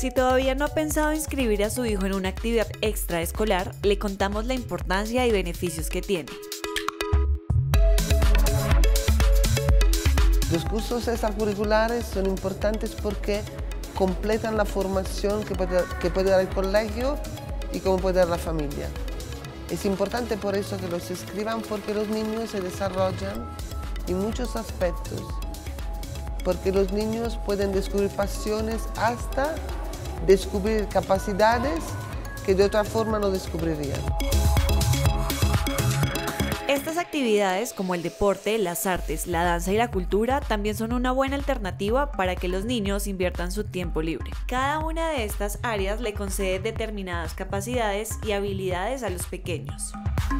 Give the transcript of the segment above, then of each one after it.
Si todavía no ha pensado inscribir a su hijo en una actividad extraescolar, le contamos la importancia y beneficios que tiene. Los cursos extracurriculares son importantes porque completan la formación que puede dar el colegio y como puede dar la familia. Es importante por eso que los inscriban, porque los niños se desarrollan en muchos aspectos, porque los niños pueden descubrir pasiones hasta descubrir capacidades que de otra forma no descubrirían. Estas actividades, como el deporte, las artes, la danza y la cultura, también son una buena alternativa para que los niños inviertan su tiempo libre. Cada una de estas áreas le concede determinadas capacidades y habilidades a los pequeños.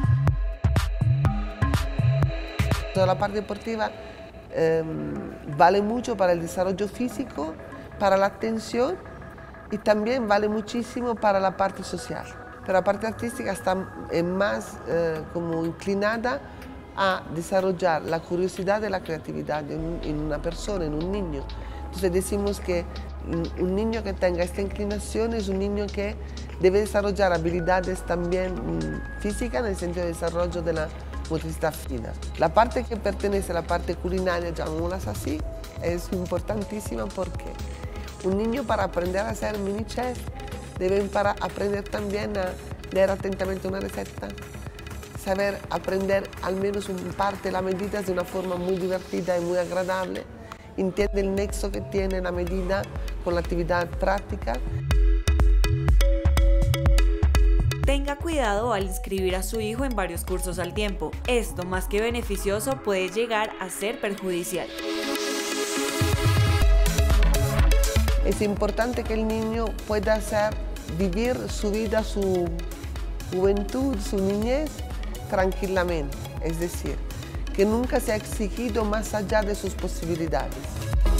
Toda la parte deportiva vale mucho para el desarrollo físico, para la atención y también vale muchísimo para la parte social. Pero la parte artística está más como inclinada a desarrollar la curiosidad y la creatividad en una persona, en un niño. Entonces decimos que un niño que tenga esta inclinación es un niño que debe desarrollar habilidades también físicas en el sentido de desarrollo de la motricidad fina. La parte que pertenece a la parte culinaria, llamémoslas así, es importantísima porque un niño para aprender a ser mini chef deben para aprender también a leer atentamente una receta, saber aprender al menos un parte de las medidas de una forma muy divertida y muy agradable, entiende el nexo que tiene la medida con la actividad práctica. Tenga cuidado al inscribir a su hijo en varios cursos al tiempo. Esto, más que beneficioso, puede llegar a ser perjudicial. Es importante que el niño pueda vivir su vida, su juventud, su niñez tranquilamente, es decir, que nunca se ha exigido más allá de sus posibilidades.